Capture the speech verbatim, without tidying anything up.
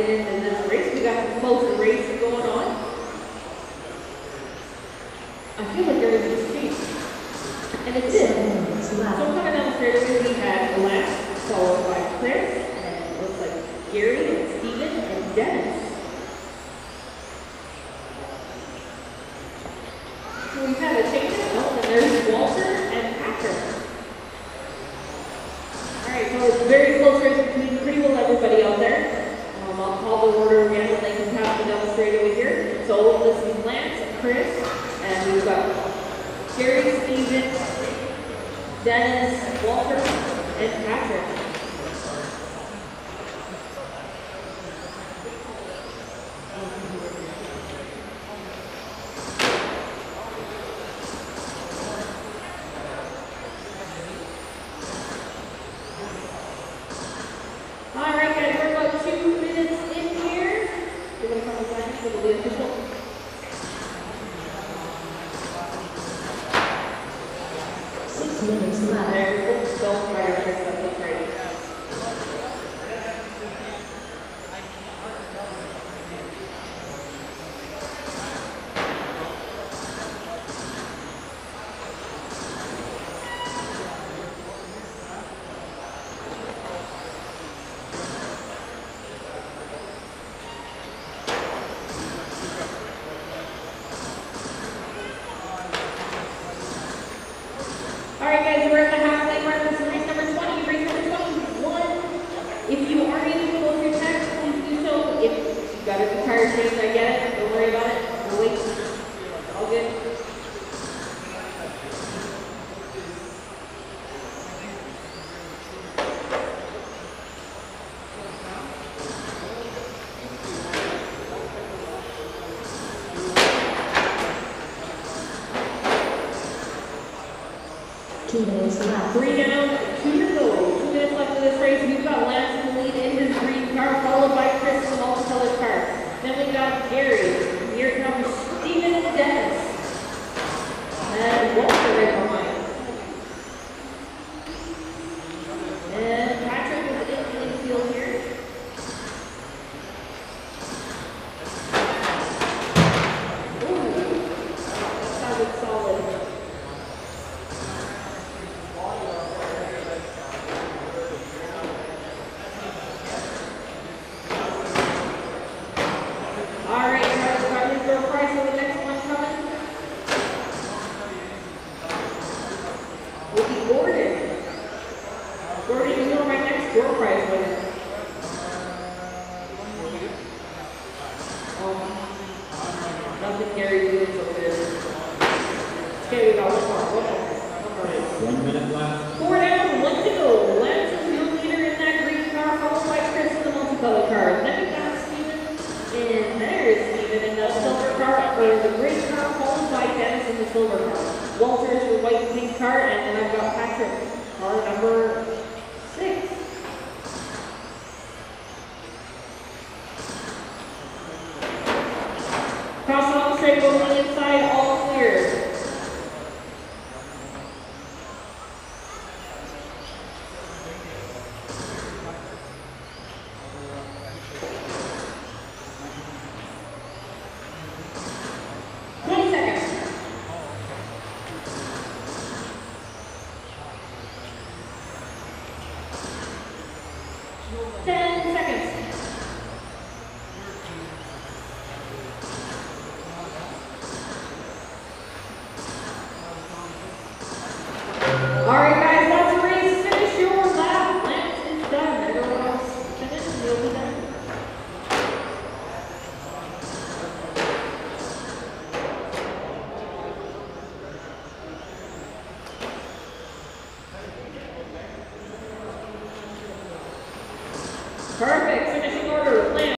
get into this race. We got some close racing going on. I feel like everything's changed. And it did. So coming down the straightaway, we had Lance, followed by Chris, and it looks like Gary, and Steven, and Dennis. So we've had a change. Oh, and there's Walter and Patrick. Alright, so it's a very close race between pretty well everybody out there. Um, I'll call the order again when they can pass me down the straightaway here. So this is Lance, Chris, and we've got Gary, Steven, Dennis, Walter, and Patrick. Alright guys, we're about two minutes in here. We're going to come back to the official. Six minutes left. There, folks, don't try to fix that. That's right. Alright guys, we're at the halfway mark. This is race number twenty, race number twenty-one. If you are able to close your checks, please do so. If you've got a tire change, I get it. Don't worry about it. We'll wait. All good. Two minutes left. Three down, two to go. Two minutes left of this race. We've got Lance in the lead in his green car, followed by Chris in the multicolored car. Then we've got Gary. Here comes Steven and Dennis. And Walter right behind. And Patrick is in the infield here. Ooh, that sounded solid. Alright, guys, got his door prize for the next one coming. Will be Gordon. Gordon is on my next door prize winner. Oh, nothing Gary Williams over there. Okay, we got one more, one more. One more. One minute left. Four down, one to go. Lance is the leader in that green car, followed by Chris in the multicolored car. Then we got Steven, and there's Steven in the silver car, or the green car, followed by Dennis in the silver car. Walter is the white and pink car, and then I've got Patrick, car number six. Crossing on the straight, over the inside, all clear. twenty seconds. ten seconds. Alright guys, that's a race. Finish your lap. Lance is done. Everyone else finish and you'll be done. Perfect. Finishing order. Lance.